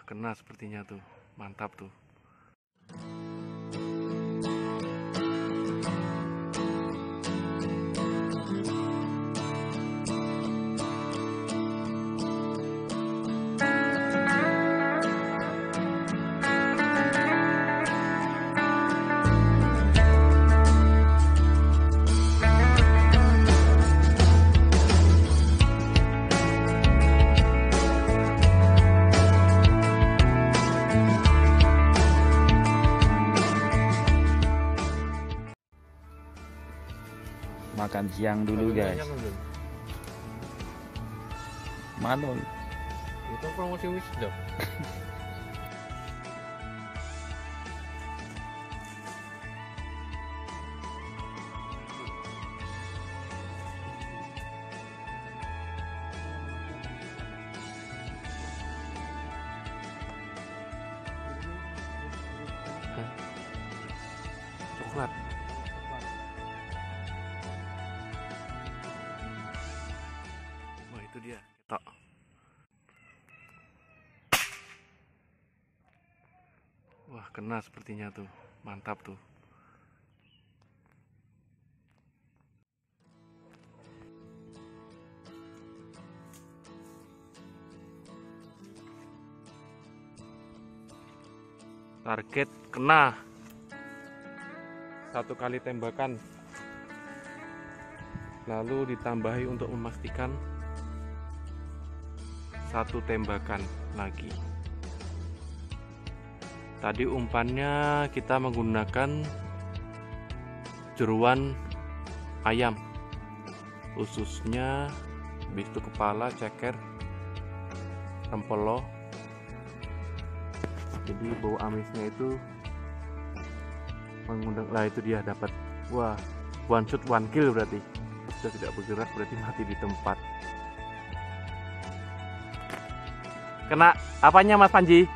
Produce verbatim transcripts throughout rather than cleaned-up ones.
kena sepertinya tuh. Mantap tuh. Makan siang dulu guys. Manul. Itu promosi wisdom. Coklat. Wah itu dia ketok. Wah kena sepertinya tuh. Mantap tuh. Target kena. Satu kali tembakan. Lalu ditambahi untuk memastikan satu tembakan lagi. Tadi umpannya kita menggunakan jeruan ayam, ususnya, habis itu kepala, ceker, rempelo. Jadi bau amisnya itu mengundang. Lah itu dia dapat. Wah, one shot one kill berarti. Sudah tidak bergerak berarti mati di tempat. Kena apanya Mas Panji?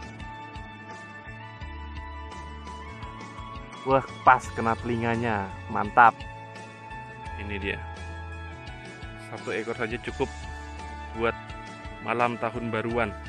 Wah pas kena telinganya. Mantap. Ini dia. Satu ekor saja cukup buat malam tahun baruan.